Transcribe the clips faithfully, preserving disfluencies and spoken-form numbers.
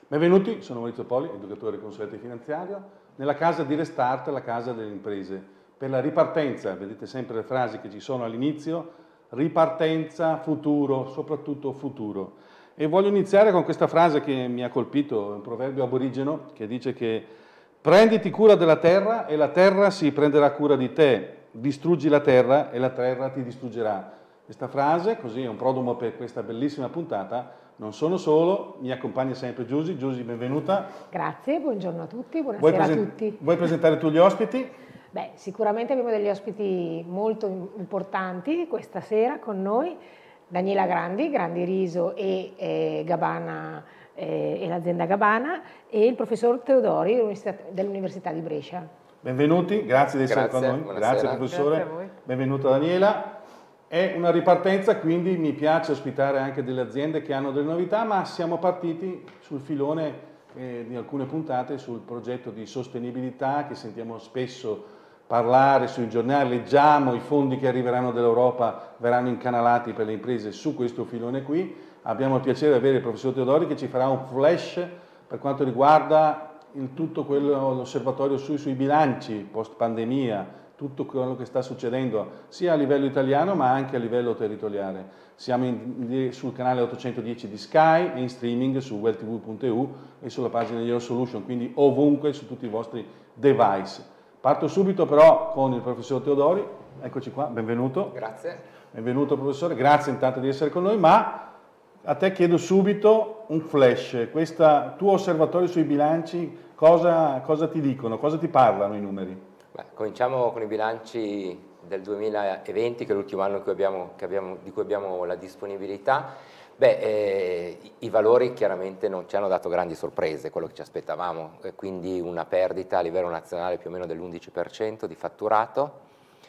Benvenuti, sono Maurizio Poli, educatore e consulente finanziario, nella casa di Restart, la casa delle imprese. Per la ripartenza, vedete sempre le frasi che ci sono all'inizio, ripartenza, futuro, soprattutto futuro. E voglio iniziare con questa frase che mi ha colpito, un proverbio aborigeno che dice che prenditi cura della terra e la terra si prenderà cura di te, distruggi la terra e la terra ti distruggerà. Questa frase, così è un prodromo per questa bellissima puntata. Non sono solo, mi accompagna sempre Giusy. Giusy, benvenuta. Grazie, buongiorno a tutti, buonasera Vuoi a tutti. Vuoi presentare tu gli ospiti? Beh, sicuramente abbiamo degli ospiti molto importanti questa sera con noi. Daniela Grandi, Grandi Riso e eh, Gabbana eh, e l'azienda Gabbana, e il professor Teodori dell'Università di Brescia. Benvenuti, grazie di essere grazie, con noi. Buonasera. Grazie professore. Grazie a voi. Benvenuta Daniela. È una ripartenza, quindi mi piace ospitare anche delle aziende che hanno delle novità, ma siamo partiti sul filone eh, di alcune puntate sul progetto di sostenibilità che sentiamo spesso parlare sui giornali, leggiamo i fondi che arriveranno dall'Europa, verranno incanalati per le imprese su questo filone qui. Abbiamo il piacere di avere il professor Teodori che ci farà un flash per quanto riguarda il tutto quello, l'osservatorio sui, sui bilanci post pandemia, tutto quello che sta succedendo sia a livello italiano ma anche a livello territoriale. Siamo in, sul canale ottocentodieci di Sky e in streaming su welltv punto e u e sulla pagina di Your Solution, quindi ovunque su tutti i vostri device. Parto subito però con il professor Teodori, eccoci qua, benvenuto. Grazie. Benvenuto professore, grazie intanto di essere con noi, ma a te chiedo subito un flash, questo tuo osservatorio sui bilanci, cosa, cosa ti dicono, cosa ti parlano i numeri? Beh, cominciamo con i bilanci del duemilaventi, che è l'ultimo anno che abbiamo, che abbiamo, di cui abbiamo la disponibilità. Beh, eh, i, i valori chiaramente non ci hanno dato grandi sorprese, quello che ci aspettavamo, e quindi una perdita a livello nazionale più o meno dell'undici per cento di fatturato,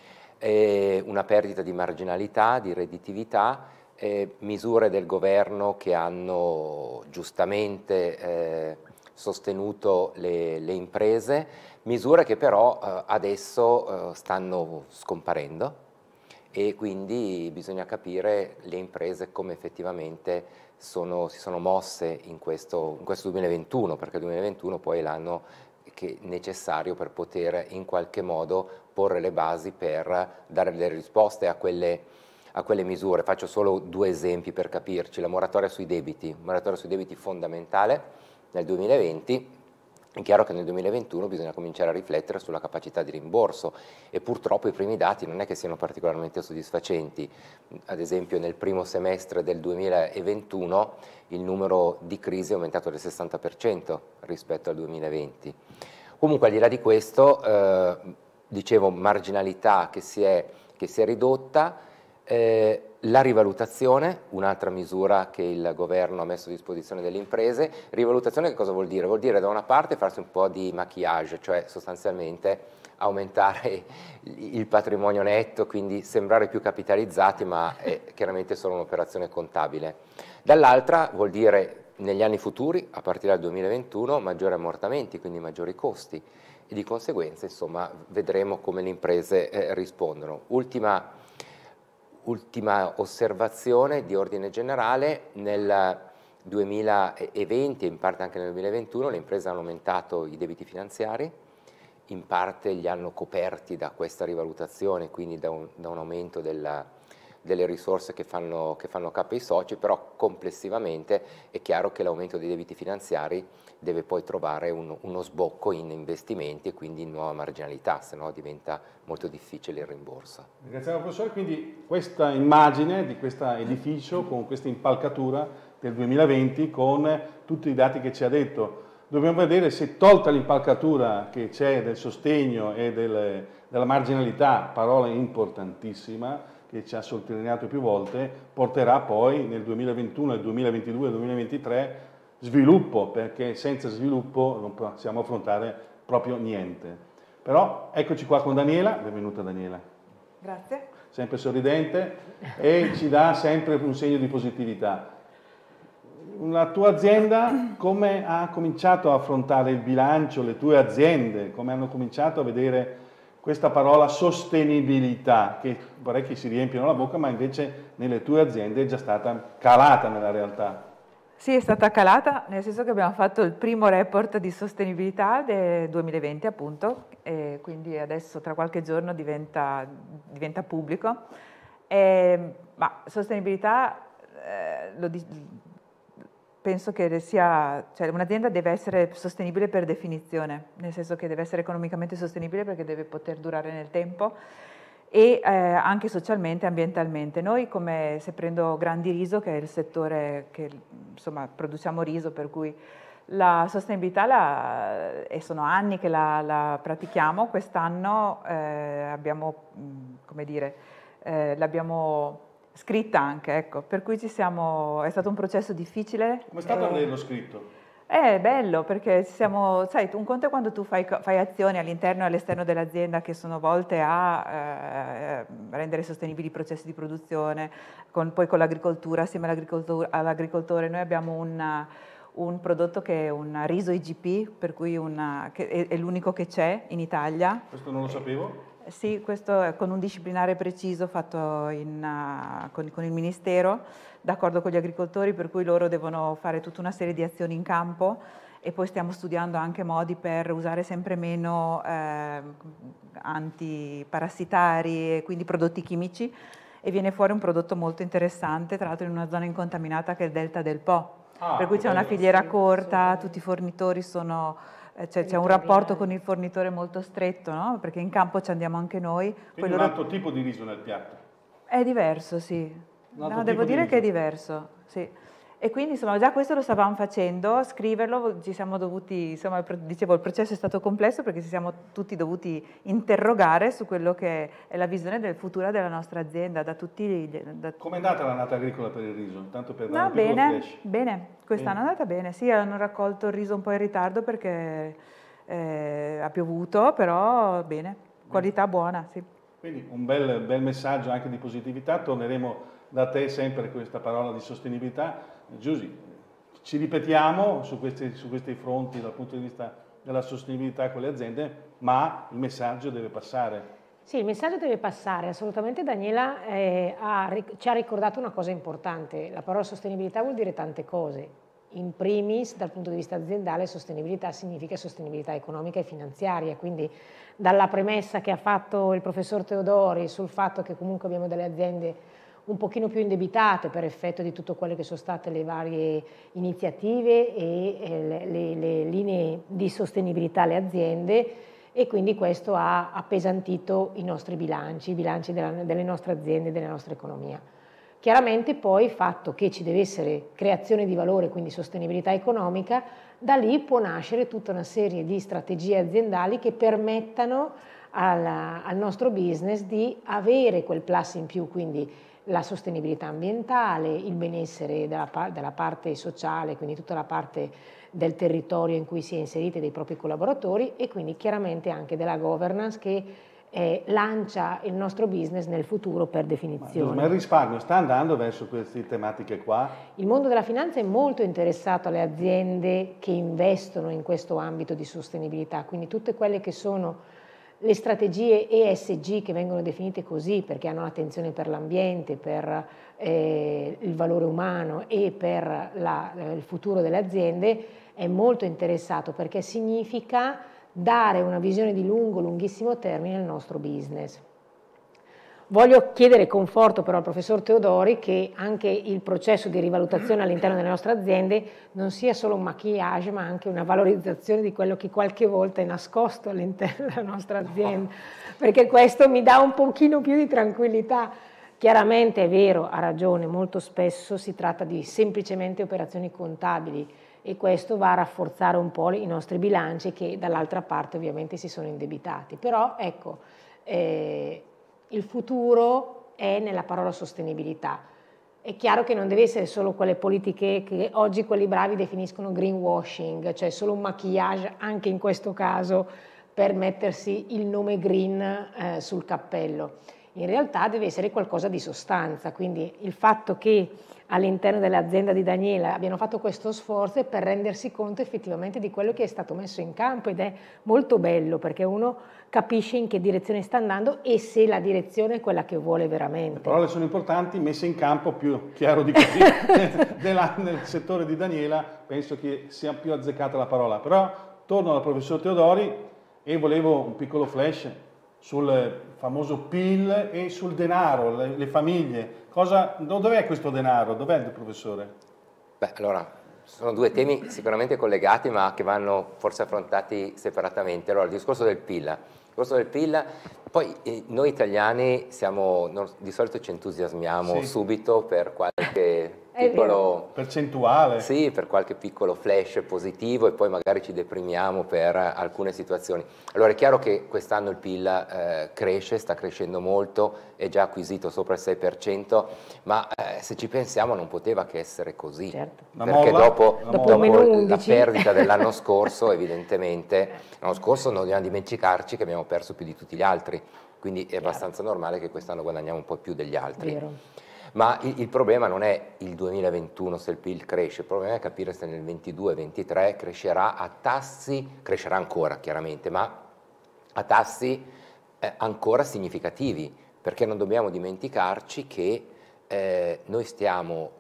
e una perdita di marginalità, di redditività, eh, misure del governo che hanno giustamente eh, sostenuto le, le imprese, misure che però eh, adesso eh, stanno scomparendo e quindi bisogna capire le imprese come effettivamente sono, si sono mosse in questo, in questo duemilaventuno, perché il duemilaventuno poi è l'anno che è necessario per poter in qualche modo porre le basi per dare delle risposte a quelle, a quelle misure. Faccio solo due esempi per capirci: la moratoria sui debiti, moratoria sui debiti fondamentale nel duemilaventi. È chiaro che nel duemilaventuno bisogna cominciare a riflettere sulla capacità di rimborso e purtroppo i primi dati non è che siano particolarmente soddisfacenti. Ad esempio nel primo semestre del duemilaventuno il numero di crisi è aumentato del sessanta per cento rispetto al duemilaventi. Comunque al di là di questo, eh, dicevo, marginalità che si è, che si è ridotta. Eh, la rivalutazione, un'altra misura che il governo ha messo a disposizione delle imprese. Rivalutazione che cosa vuol dire? Vuol dire da una parte farsi un po' di maquillage, cioè sostanzialmente aumentare il patrimonio netto, quindi sembrare più capitalizzati, ma è chiaramente solo un'operazione contabile. Dall'altra vuol dire negli anni futuri, a partire dal duemilaventuno, maggiori ammortamenti, quindi maggiori costi, e di conseguenza insomma vedremo come le imprese eh, rispondono. Ultima Ultima osservazione di ordine generale: nel duemilaventi e in parte anche nel duemilaventuno le imprese hanno aumentato i debiti finanziari, in parte li hanno coperti da questa rivalutazione, quindi da un, da un aumento della, delle risorse che fanno, che fanno capo ai soci, però complessivamente è chiaro che l'aumento dei debiti finanziari deve poi trovare un, uno sbocco in investimenti e quindi in nuova marginalità, se no diventa molto difficile il rimborso. Grazie professore, quindi questa immagine di questo edificio con questa impalcatura del duemilaventi con tutti i dati che ci ha detto, dobbiamo vedere se, tolta l'impalcatura che c'è del sostegno e del, della marginalità, parola importantissima che ci ha sottolineato più volte, porterà poi nel duemilaventuno, nel duemilaventidue, nel duemilaventitré sviluppo, perché senza sviluppo non possiamo affrontare proprio niente. Però eccoci qua con Daniela, benvenuta Daniela. Grazie. Sempre sorridente e ci dà sempre un segno di positività. La tua azienda come ha cominciato a affrontare il bilancio, le tue aziende, come hanno cominciato a vedere questa parola sostenibilità, che parecchi si riempiono la bocca, ma invece nelle tue aziende è già stata calata nella realtà? Sì, è stata calata, nel senso che abbiamo fatto il primo report di sostenibilità del duemilaventi appunto, e quindi adesso tra qualche giorno diventa, diventa pubblico. E, ma sostenibilità, eh, lo di, penso che sia, cioè un'azienda deve essere sostenibile per definizione, nel senso che deve essere economicamente sostenibile perché deve poter durare nel tempo, e eh, anche socialmente e ambientalmente. Noi, come se prendo Grandi Riso, che è il settore che insomma produciamo riso, per cui la sostenibilità, la, e sono anni che la, la pratichiamo, quest'anno eh, abbiamo, come dire, eh, l'abbiamo scritta anche, ecco, per cui ci siamo, è stato un processo difficile. Come è stato eh, averlo scritto? È bello perché siamo, sai, un conto è quando tu fai, fai azioni all'interno e all'esterno dell'azienda che sono volte a eh, rendere sostenibili i processi di produzione, con, poi con l'agricoltura, assieme all'agricoltore. Noi abbiamo una, un prodotto che è un riso I G P, per cui una, che è, è l'unico che c'è in Italia. Questo non lo sapevo. Sì, questo è con un disciplinare preciso fatto in, uh, con, con il Ministero, d'accordo con gli agricoltori, per cui loro devono fare tutta una serie di azioni in campo, e poi stiamo studiando anche modi per usare sempre meno eh, antiparassitari e quindi prodotti chimici, e viene fuori un prodotto molto interessante, tra l'altro in una zona incontaminata che è il Delta del Po, ah, per cui c'è una filiera corta, tutti i fornitori sono... C'è, c'è un rapporto con il fornitore molto stretto, no? Perché in campo ci andiamo anche noi. Quindi un altro tipo di riso nel piatto? È diverso, sì. No, devo dire che è diverso, sì. E quindi insomma già questo lo stavamo facendo, scriverlo, ci siamo dovuti, insomma dicevo il processo è stato complesso perché ci siamo tutti dovuti interrogare su quello che è la visione del futuro della nostra azienda, da tutti gli... Da... Come è andata l'annata agricola per il riso? Tanto per dare no, un piccolo bene, flash. bene, quest'anno è andata bene, sì, hanno raccolto il riso un po' in ritardo perché eh, ha piovuto, però bene, qualità buona, sì. Quindi un bel, bel messaggio anche di positività, torneremo da te sempre con questa parola di sostenibilità. Giusy, ci ripetiamo su questi, su questi fronti dal punto di vista della sostenibilità con le aziende, ma il messaggio deve passare. Sì, il messaggio deve passare, assolutamente. Daniela eh, ha, ci ha ricordato una cosa importante, la parola sostenibilità vuol dire tante cose, in primis dal punto di vista aziendale sostenibilità significa sostenibilità economica e finanziaria, quindi dalla premessa che ha fatto il professor Teodori sul fatto che comunque abbiamo delle aziende un pochino più indebitate per effetto di tutto quello che sono state le varie iniziative e le, le, le linee di sostenibilità alle aziende, e quindi questo ha appesantito i nostri bilanci, i bilanci della, delle nostre aziende, della nostra economia. Chiaramente poi il fatto che ci deve essere creazione di valore, quindi sostenibilità economica, da lì può nascere tutta una serie di strategie aziendali che permettano alla, al nostro business di avere quel plus in più, quindi la sostenibilità ambientale, il benessere della, della parte sociale, quindi tutta la parte del territorio in cui si è inseriti dei propri collaboratori, e quindi chiaramente anche della governance che eh, lancia il nostro business nel futuro per definizione. Ma il risparmio sta andando verso queste tematiche qua? Il mondo della finanza è molto interessato alle aziende che investono in questo ambito di sostenibilità, quindi tutte quelle che sono le strategie E S G, che vengono definite così perché hanno attenzione per l'ambiente, per eh, il valore umano e per la, il futuro delle aziende, è molto interessato perché significa dare una visione di lungo, lunghissimo termine al nostro business. Voglio chiedere conforto però al professor Teodori che anche il processo di rivalutazione all'interno delle nostre aziende non sia solo un maquillage, ma anche una valorizzazione di quello che qualche volta è nascosto all'interno della nostra azienda, perché questo mi dà un pochino più di tranquillità. Chiaramente è vero, ha ragione, molto spesso si tratta di semplicemente operazioni contabili e questo va a rafforzare un po' i nostri bilanci che dall'altra parte ovviamente si sono indebitati. Però ecco, eh, il futuro è nella parola sostenibilità. È chiaro che non deve essere solo quelle politiche che oggi quelli bravi definiscono greenwashing, cioè solo un maquillage anche in questo caso per mettersi il nome green eh, sul cappello. in realtà deve essere qualcosa di sostanza, quindi il fatto che all'interno dell'azienda di Daniela abbiano fatto questo sforzo è per rendersi conto effettivamente di quello che è stato messo in campo, ed è molto bello perché uno capisce in che direzione sta andando e se la direzione è quella che vuole veramente. Le parole sono importanti, messe in campo più chiaro di così. Nella, nel settore di Daniela penso che sia più azzeccata la parola, però torno al professor Teodori e volevo un piccolo flash sul famoso P I L e sul denaro, le, le famiglie. Cosa, dov'è questo denaro? Dov'è il professore? Beh, allora, sono due temi sicuramente collegati ma che vanno forse affrontati separatamente. Allora, il discorso del P I L. Il discorso del P I L, poi eh, noi italiani siamo, non, di solito ci entusiasmiamo sì. subito per qualche piccolo percentuale. Sì, per qualche piccolo flash positivo e poi magari ci deprimiamo per alcune situazioni. Allora è chiaro che quest'anno il P I L eh, cresce, sta crescendo molto, è già acquisito sopra il sei per cento, ma eh, se ci pensiamo non poteva che essere così, certo. perché molla, dopo, la, dopo molla. la perdita dell'anno scorso, evidentemente, l'anno scorso non dobbiamo dimenticarci che abbiamo perso più di tutti gli altri, quindi è abbastanza normale che quest'anno guadagniamo un po' più degli altri. Vero. Ma il, il problema non è il duemilaventuno se il P I L cresce, il problema è capire se nel ventidue ventitré crescerà a tassi, crescerà ancora chiaramente, ma a tassi eh, ancora significativi, perché non dobbiamo dimenticarci che eh, noi stiamo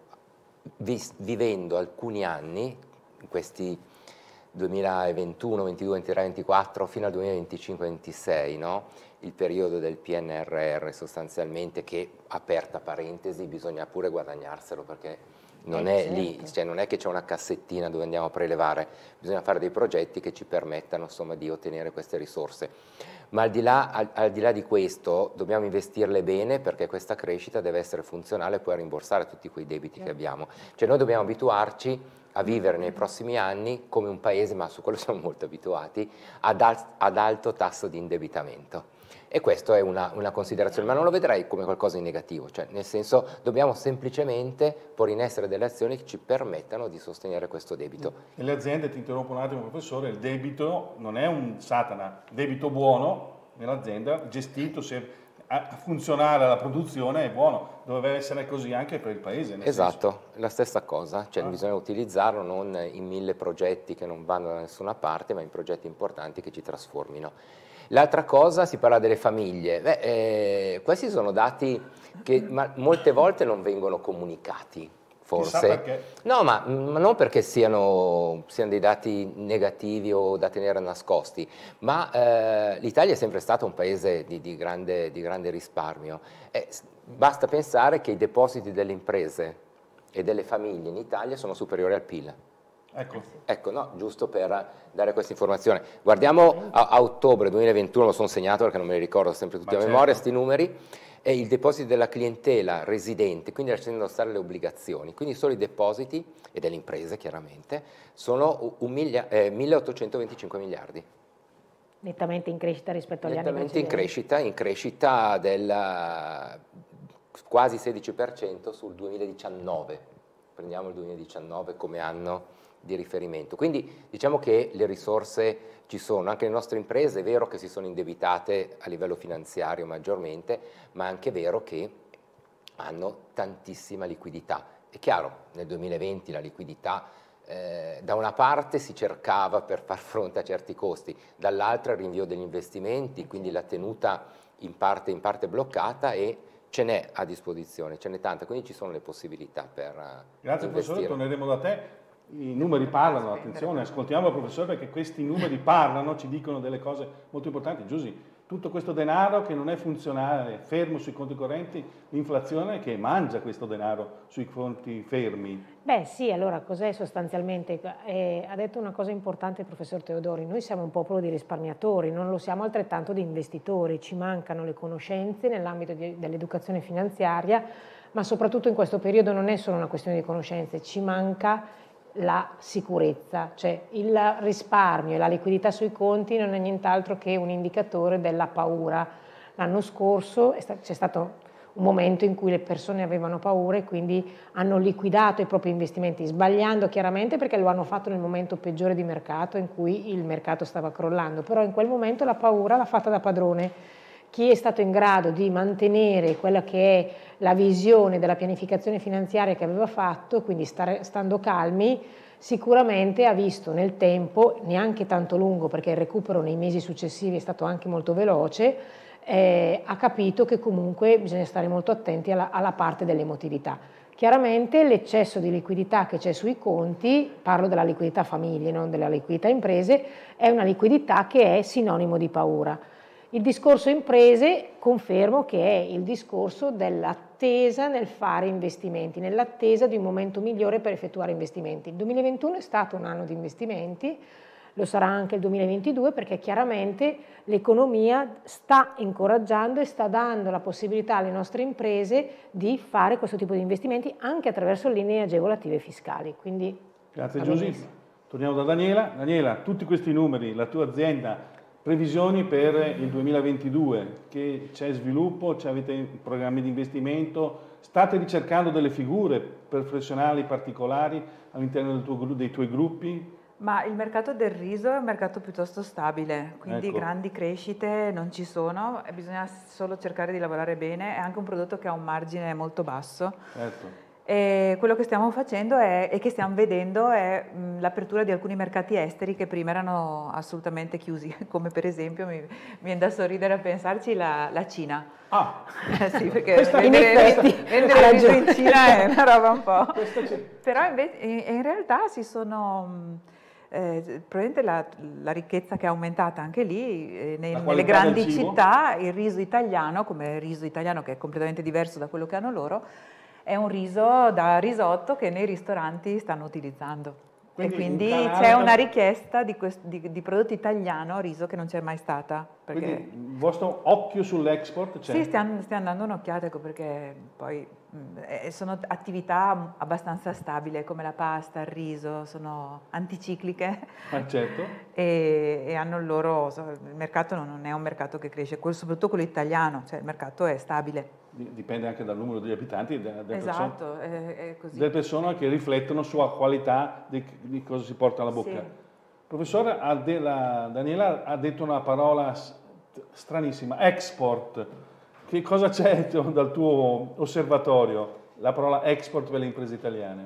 vi, vivendo alcuni anni, in questi duemilaventuno, ventidue, ventitré, ventiquattro, fino al duemilaventicinque ventisei, no? Il periodo del P N R R sostanzialmente, che, aperta parentesi, bisogna pure guadagnarselo, perché non eh, è certo. lì, cioè non è che c'è una cassettina dove andiamo a prelevare, bisogna fare dei progetti che ci permettano insomma di ottenere queste risorse. Ma al di là, al, al di là di questo dobbiamo investirle bene, perché questa crescita deve essere funzionale poi a rimborsare tutti quei debiti certo. che abbiamo. Cioè noi dobbiamo abituarci a vivere nei prossimi anni come un paese, ma su quello siamo molto abituati, ad, al, ad alto tasso di indebitamento. E questa è una, una considerazione, ma non lo vedrei come qualcosa di negativo, cioè nel senso dobbiamo semplicemente porre in essere delle azioni che ci permettano di sostenere questo debito. E le aziende, ti interrompo un attimo professore, il debito non è un satana, debito buono nell'azienda, gestito, se a funzionare la produzione è buono, dovrebbe essere così anche per il paese. Esatto, senso. la stessa cosa, cioè ah. bisogna utilizzarlo non in mille progetti che non vanno da nessuna parte, ma in progetti importanti che ci trasformino. L'altra cosa, si parla delle famiglie. Beh, eh, questi sono dati che ma, molte volte non vengono comunicati, forse. Chissà perché. No, ma, ma non perché siano, siano dei dati negativi o da tenere nascosti, ma eh, l'Italia è sempre stato un paese di, di, grande, di grande risparmio. Eh, basta pensare che i depositi delle imprese e delle famiglie in Italia sono superiori al P I L. Ecco. Ecco, no, giusto per dare questa informazione. Guardiamo a, a ottobre duemilaventuno, lo sono segnato perché non me li ricordo sempre tutti Ma a memoria, questi certo. numeri, e il deposito della clientela residente, quindi lasciando stare le obbligazioni, quindi solo i depositi, e delle imprese chiaramente, sono un miglia, eh, milleottocentoventicinque miliardi. Nettamente in crescita rispetto agli Nettamente anni precedenti. in crescita, in crescita del quasi sedici per cento sul duemiladiciannove. Prendiamo il duemiladiciannove come anno di riferimento. Quindi diciamo che le risorse ci sono, anche le nostre imprese è vero che si sono indebitate a livello finanziario maggiormente, ma è anche vero che hanno tantissima liquidità. È chiaro, nel duemilaventi la liquidità eh, da una parte si cercava per far fronte a certi costi, dall'altra il rinvio degli investimenti, quindi la tenuta in parte, in parte bloccata, e ce n'è a disposizione, ce n'è tanta, quindi ci sono le possibilità per Grazie investire. professore, torneremo da te. I numeri parlano, attenzione, ascoltiamo il professore perché questi numeri parlano, ci dicono delle cose molto importanti. Giusy, tutto questo denaro che non è funzionale, fermo sui conti correnti, l'inflazione che mangia questo denaro sui conti fermi. Beh sì, allora cos'è sostanzialmente? Eh, ha detto una cosa importante il professor Teodori, noi siamo un popolo di risparmiatori, non lo siamo altrettanto di investitori, ci mancano le conoscenze nell'ambito dell'educazione finanziaria, ma soprattutto in questo periodo non è solo una questione di conoscenze, ci manca la sicurezza, cioè il risparmio e la liquidità sui conti non è nient'altro che un indicatore della paura. L'anno scorso c'è stato un momento in cui le persone avevano paura e quindi hanno liquidato i propri investimenti, sbagliando chiaramente perché lo hanno fatto nel momento peggiore di mercato in cui il mercato stava crollando, però in quel momento la paura l'ha fatta da padrone. chi è stato in grado di mantenere quella che è la visione della pianificazione finanziaria che aveva fatto, quindi stare, stando calmi, sicuramente ha visto nel tempo, neanche tanto lungo perché il recupero nei mesi successivi è stato anche molto veloce, eh, ha capito che comunque bisogna stare molto attenti alla, alla parte dell'emotività. Chiaramente l'eccesso di liquidità che c'è sui conti, parlo della liquidità famiglie, non della liquidità imprese, è una liquidità che è sinonimo di paura. Il discorso imprese confermo che è il discorso dell'attesa nel fare investimenti, nell'attesa di un momento migliore per effettuare investimenti. Il duemilaventuno è stato un anno di investimenti, lo sarà anche il duemilaventidue perché chiaramente l'economia sta incoraggiando e sta dando la possibilità alle nostre imprese di fare questo tipo di investimenti anche attraverso linee agevolative fiscali. Quindi, grazie Giusy. Torniamo da Daniela. Daniela, tutti questi numeri, la tua azienda, previsioni per il duemilaventidue, che c'è sviluppo, avete programmi di investimento, state ricercando delle figure professionali particolari all'interno del tuo, dei tuoi gruppi? Ma il mercato del riso è un mercato piuttosto stabile, quindi ecco. grandi crescite non ci sono, bisogna solo cercare di lavorare bene, è anche un prodotto che ha un margine molto basso. Certo. E quello che stiamo facendo è, e che stiamo vedendo è l'apertura di alcuni mercati esteri che prima erano assolutamente chiusi, come per esempio, mi, mi viene da sorridere a pensarci, la, la Cina. Ah, sì, perché questa vendere, in vendere il riso in Cina è una roba un po'. Però invece, in, in realtà si sono... Eh, probabilmente la, la ricchezza che è aumentata anche lì, eh, nei, nelle grandi città, il riso italiano, come il riso italiano che è completamente diverso da quello che hanno loro, è un riso da risotto che nei ristoranti stanno utilizzando. Quindi e quindi c'è una richiesta di, di, di prodotto italiano, riso, che non c'è mai stata. Perché... Quindi il vostro occhio sull'export c'è? Sì, stiamo, stiamo dando un'occhiata, ecco, perché poi mh, sono attività abbastanza stabili, come la pasta, il riso, sono anticicliche. Ah, certo. e, e hanno il loro... Il mercato non è un mercato che cresce, soprattutto quello italiano, cioè il mercato è stabile. Dipende anche dal numero degli abitanti e delle, esatto, persone, è, è così. delle persone che riflettono sulla qualità di, di cosa si porta alla bocca. Sì. Professore, Daniela ha detto una parola stranissima, export. Che cosa c'è dal tuo osservatorio? La parola export per le imprese italiane.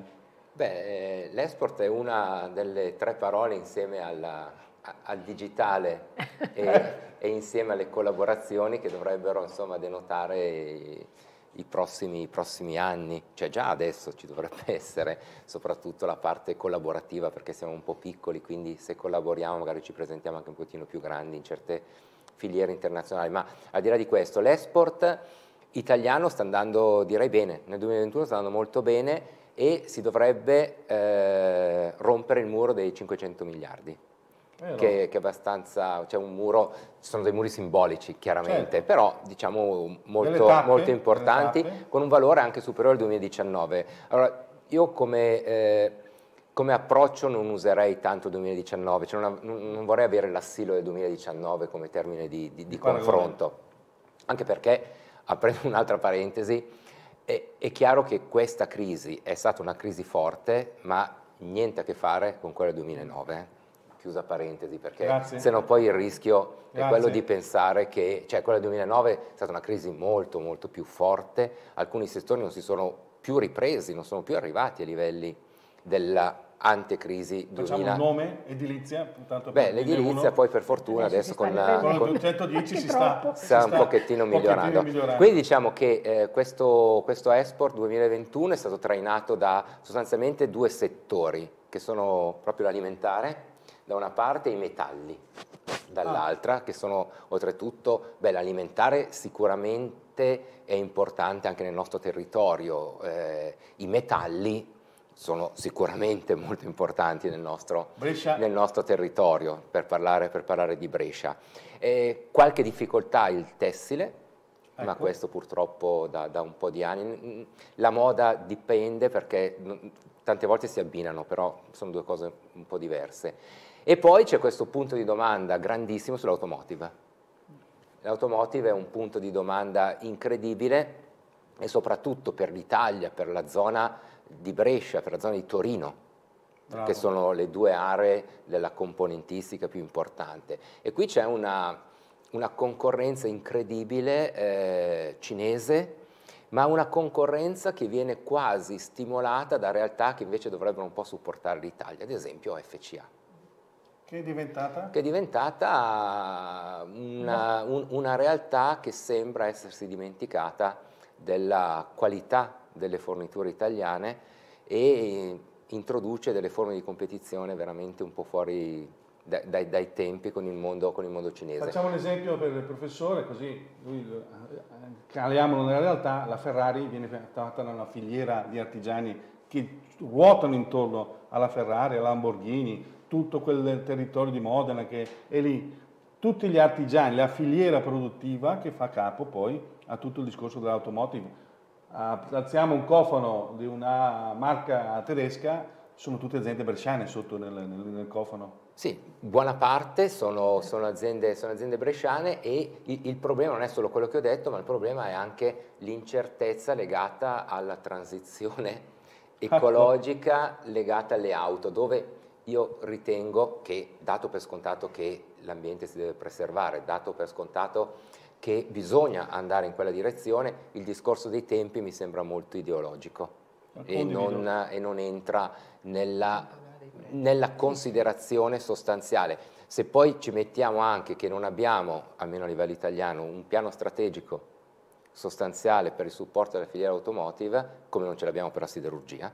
Beh, l'export è una delle tre parole insieme alla... al digitale e, e insieme alle collaborazioni che dovrebbero insomma denotare i, i, prossimi, i prossimi anni, cioè già adesso ci dovrebbe essere soprattutto la parte collaborativa perché siamo un po' piccoli, quindi se collaboriamo magari ci presentiamo anche un pochino più grandi in certe filiere internazionali, ma al di là di questo l'export italiano sta andando direi bene, nel duemilaventuno sta andando molto bene e si dovrebbe eh, rompere il muro dei cinquecento miliardi. Che, che è abbastanza, c'è cioè un muro, ci sono dei muri simbolici chiaramente, certo. Però diciamo molto, tappe, molto importanti, con un valore anche superiore al duemiladiciannove. Allora, io come, eh, come approccio non userei tanto il duemiladiciannove, cioè non, non vorrei avere l'assilo del duemiladiciannove come termine di, di, di confronto, anche perché, aprendo un'altra parentesi, è, è chiaro che questa crisi è stata una crisi forte, ma niente a che fare con quella del duemilanove. Chiusa parentesi, perché se no poi il rischio è Grazie. quello di pensare che, cioè quella del duemilanove è stata una crisi molto molto più forte, alcuni settori non si sono più ripresi, non sono più arrivati ai livelli della antecrisi duemila. Facciamo un nome, edilizia? Beh, l'edilizia poi per fortuna adesso, adesso con la con centodieci si sta, si sta sta un pochettino, un pochettino migliorando. migliorando. Quindi diciamo che eh, questo, questo Export duemilaventuno è stato trainato da sostanzialmente due settori, che sono proprio l'alimentare, da una parte i metalli, dall'altra, ah. che sono oltretutto, beh, l'alimentare sicuramente è importante anche nel nostro territorio, eh, i metalli sono sicuramente molto importanti nel nostro, nel nostro territorio, per parlare, per parlare di Brescia. Eh, qualche difficoltà il tessile, ecco. ma questo purtroppo da, da un po' di anni. La moda dipende perché tante volte si abbinano, però sono due cose un po' diverse. E poi c'è questo punto di domanda grandissimo sull'automotive. L'automotive è un punto di domanda incredibile e soprattutto per l'Italia, per la zona di Brescia, per la zona di Torino, Bravo. che sono le due aree della componentistica più importante. E qui c'è una, una concorrenza incredibile eh, cinese, ma una concorrenza che viene quasi stimolata da realtà che invece dovrebbero un po' supportare l'Italia, ad esempio F C A. Che è diventata? Che è diventata una, un, una realtà che sembra essersi dimenticata della qualità delle forniture italiane e introduce delle forme di competizione veramente un po' fuori dai, dai, dai tempi con il, mondo, con il mondo cinese. Facciamo un esempio per il professore, così lui caliamolo nella realtà. La Ferrari viene fatta da una filiera di artigiani che ruotano intorno alla Ferrari, alla Lamborghini, tutto quel territorio di Modena che è lì, tutti gli artigiani, la filiera produttiva che fa capo poi a tutto il discorso dell'automotive. Alziamo un cofano di una marca tedesca, sono tutte aziende bresciane sotto nel, nel, nel cofano. Sì, buona parte sono, sono, aziende, sono aziende bresciane e il, il problema non è solo quello che ho detto, ma il problema è anche l'incertezza legata alla transizione ecologica legata alle auto, dove io ritengo che, dato per scontato che l'ambiente si deve preservare, dato per scontato che bisogna andare in quella direzione, il discorso dei tempi mi sembra molto ideologico e non, e non entra nella, nella considerazione sostanziale. Se poi ci mettiamo anche che non abbiamo, almeno a livello italiano, un piano strategico sostanziale per il supporto della filiera automotive, come non ce l'abbiamo per la siderurgia,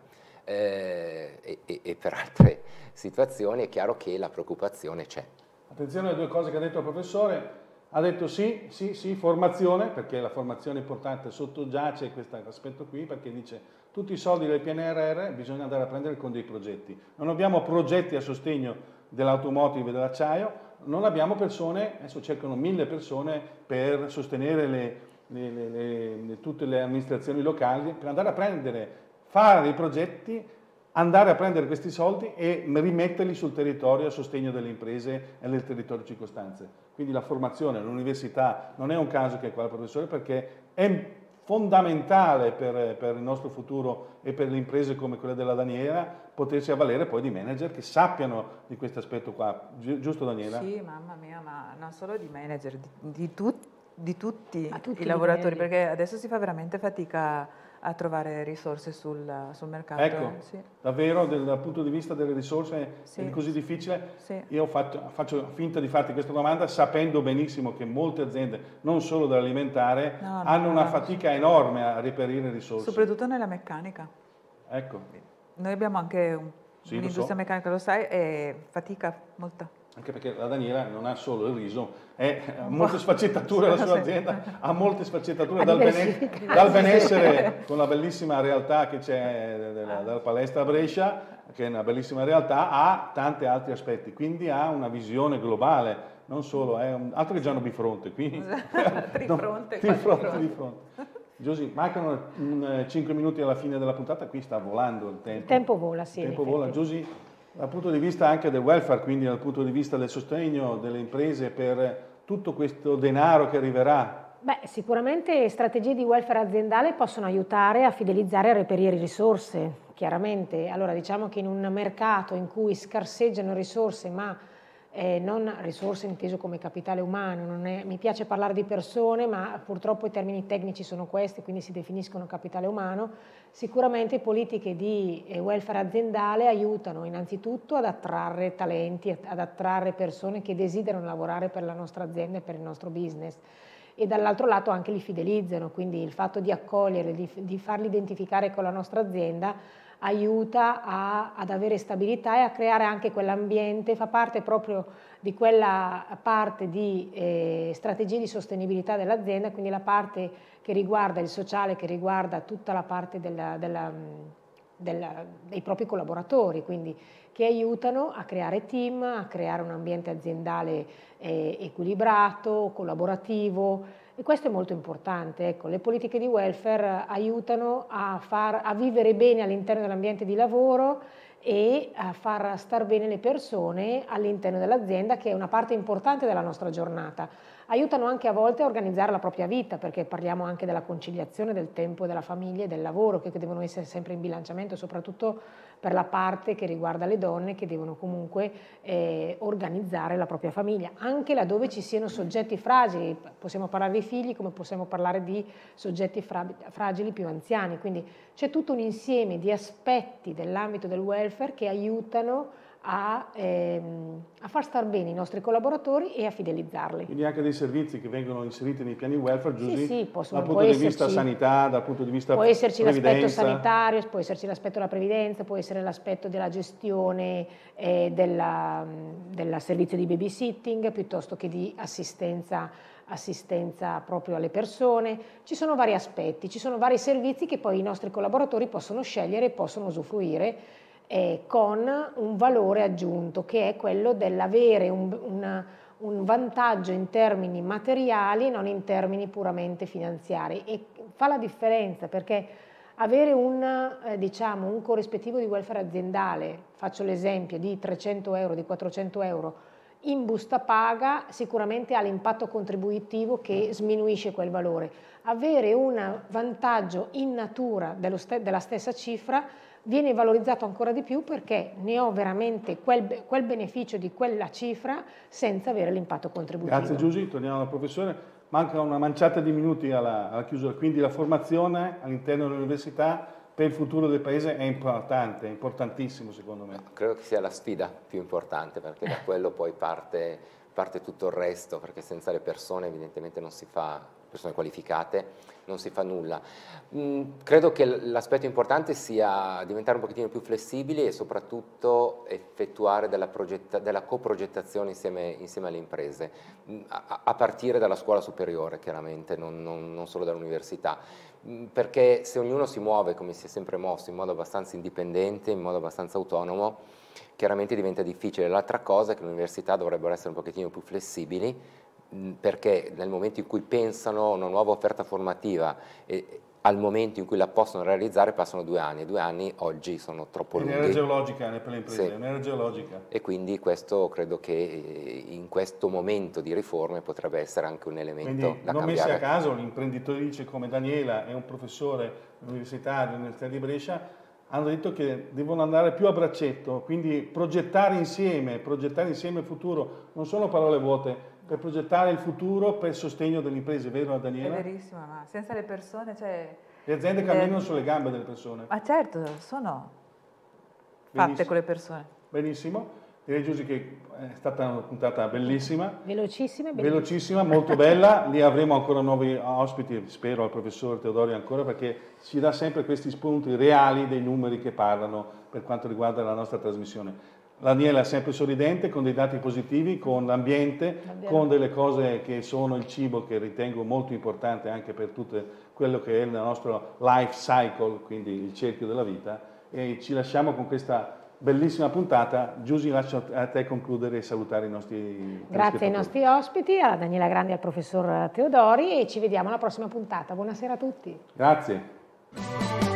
eh, e, e, e per altre situazioni, è chiaro che la preoccupazione c'è. Attenzione alle due cose che ha detto il professore. Ha detto sì, sì, sì, formazione, perché la formazione è importante, sottogiace questo aspetto qui, perché dice tutti i soldi del P N R R bisogna andare a prendere con dei progetti. Non abbiamo progetti a sostegno dell'automotive e dell'acciaio, non abbiamo persone, adesso cercano mille persone per sostenere le, le, le, le, tutte le amministrazioni locali, per andare a prendere, fare dei progetti, andare a prendere questi soldi e rimetterli sul territorio a sostegno delle imprese e del territorio circostante. Quindi la formazione all'università non è un caso che è qua il professore, perché è fondamentale per, per il nostro futuro e per le imprese come quella della Daniela potersi avvalere poi di manager che sappiano di questo aspetto qua. Gi- giusto Daniela? Sì, mamma mia, ma non solo di manager, di, di, tut, di tutti, tutti i livelli. lavoratori, perché adesso si fa veramente fatica a trovare risorse sul, sul mercato. Ecco, eh, sì. davvero dal punto di vista delle risorse Sì. è così difficile? Sì. Io faccio, faccio finta di farti questa domanda sapendo benissimo che molte aziende, non solo dell'alimentare, No, no, hanno una no. fatica enorme a reperire risorse. Soprattutto nella meccanica. Ecco. Noi abbiamo anche un, Sì, lo un'industria so. meccanica, lo sai, e fatica molta. Anche perché la Daniela non ha solo il riso, è, ha molte sfaccettature la sua azienda, ha molte sfaccettature dal, bene, dal benessere con la bellissima realtà che c'è della, della palestra a Brescia, che è una bellissima realtà, ha tanti altri aspetti, quindi ha una visione globale, non solo, è un, altro che Gianno Bifronte, qui, Trifronte, no, Trifronte, Bifronte. Giusy, mancano cinque minuti alla fine della puntata, qui sta volando il tempo. Il tempo vola, sì. Il tempo vola, Giusy. Dal punto di vista anche del welfare, quindi dal punto di vista del sostegno delle imprese per tutto questo denaro che arriverà? Beh, sicuramente strategie di welfare aziendale possono aiutare a fidelizzare e a reperire risorse, chiaramente. Allora, diciamo che in un mercato in cui scarseggiano risorse, ma eh, non risorse inteso come capitale umano, non è, mi piace parlare di persone, ma purtroppo i termini tecnici sono questi, quindi si definiscono capitale umano. Sicuramente politiche di welfare aziendale aiutano innanzitutto ad attrarre talenti, ad attrarre persone che desiderano lavorare per la nostra azienda e per il nostro business, e dall'altro lato anche li fidelizzano, quindi il fatto di accogliere, di, di farli identificare con la nostra azienda aiuta a, ad avere stabilità e a creare anche quell'ambiente, fa parte proprio di quella parte di eh, strategie di sostenibilità dell'azienda, quindi la parte che riguarda il sociale, che riguarda tutta la parte della, della, della, dei propri collaboratori, quindi che aiutano a creare team, a creare un ambiente aziendale eh, equilibrato, collaborativo, e questo è molto importante. Ecco, le politiche di welfare aiutano a, far, a vivere bene all'interno dell'ambiente di lavoro e a far star bene le persone all'interno dell'azienda, che è una parte importante della nostra giornata. aiutano anche a volte a organizzare la propria vita, perché parliamo anche della conciliazione del tempo della famiglia e del lavoro, che devono essere sempre in bilanciamento, soprattutto per la parte che riguarda le donne, che devono comunque eh, organizzare la propria famiglia, anche laddove ci siano soggetti fragili. Possiamo parlare dei figli come possiamo parlare di soggetti fra fragili più anziani, quindi c'è tutto un insieme di aspetti dell'ambito del welfare che aiutano a, ehm, a far star bene i nostri collaboratori e a fidelizzarli. Quindi anche dei servizi che vengono inseriti nei piani welfare, Giusy, sì, sì, possono, dal punto di esserci, vista sanità, dal punto di vista può esserci l'aspetto previdenza. sanitario, può esserci l'aspetto della previdenza, può essere l'aspetto della gestione eh, della, del servizio di babysitting, piuttosto che di assistenza, assistenza proprio alle persone. Ci sono vari aspetti, ci sono vari servizi che poi i nostri collaboratori possono scegliere e possono usufruire Eh, con un valore aggiunto, che è quello dell'avere un, una, un vantaggio in termini materiali, non in termini puramente finanziari, e fa la differenza, perché avere un, eh, diciamo, un corrispettivo di welfare aziendale, faccio l'esempio di trecento euro, di quattrocento euro, in busta paga sicuramente ha l'impatto contributivo che sminuisce quel valore. Avere un vantaggio in natura dello st- della stessa cifra viene valorizzato ancora di più, perché ne ho veramente quel, quel beneficio di quella cifra senza avere l'impatto contributivo. Grazie Giusy, torniamo al professore. Manca una manciata di minuti alla, alla chiusura, quindi la formazione all'interno dell'università per il futuro del paese è importante, è importantissimo secondo me. Credo che sia la sfida più importante, perché da quello poi parte, parte tutto il resto, perché senza le persone evidentemente non si fa, persone qualificate, non si fa nulla. Mm, credo che l'aspetto importante sia diventare un pochettino più flessibili e soprattutto effettuare della, della coprogettazione insieme, insieme alle imprese, a, a partire dalla scuola superiore chiaramente, non, non, non solo dall'università, perché se ognuno si muove come si è sempre mosso, in modo abbastanza indipendente, in modo abbastanza autonomo, chiaramente diventa difficile. L'altra cosa è che le università dovrebbero essere un pochettino più flessibili, perché nel momento in cui pensano a una nuova offerta formativa e al momento in cui la possono realizzare passano due anni, e due anni oggi sono troppo lunghi. È un'era geologica per le imprese, sì. è un'era geologica. E quindi questo credo che in questo momento di riforme potrebbe essere anche un elemento quindi, da non cambiare. messi a caso, un'imprenditrice come Daniela e un professore dell'Università dell'Università di Brescia hanno detto che devono andare più a braccetto, quindi progettare insieme, progettare insieme il futuro, non sono parole vuote, per progettare il futuro per il sostegno delle imprese, vero Daniela? È verissimo, ma senza le persone, cioè... Le aziende camminano eh, sulle gambe delle persone. Ma certo, sono fatte Benissimo. con le persone. Benissimo, direi Giusy che è stata una puntata bellissima. Velocissima, bellissima. Velocissima, molto bella, lì avremo ancora nuovi ospiti, spero al professor Teodori ancora, perché ci dà sempre questi spunti reali dei numeri che parlano per quanto riguarda la nostra trasmissione. Daniela è sempre sorridente, con dei dati positivi, con l'ambiente, con delle cose che sono il cibo, che ritengo molto importante anche per tutto quello che è il nostro life cycle, quindi il cerchio della vita, e ci lasciamo con questa bellissima puntata. Giusy, lascio a te concludere e salutare i nostri Grazie ai nostri ospiti, a Daniela Grandi e al professor Teodori, e ci vediamo alla prossima puntata. Buonasera a tutti. Grazie.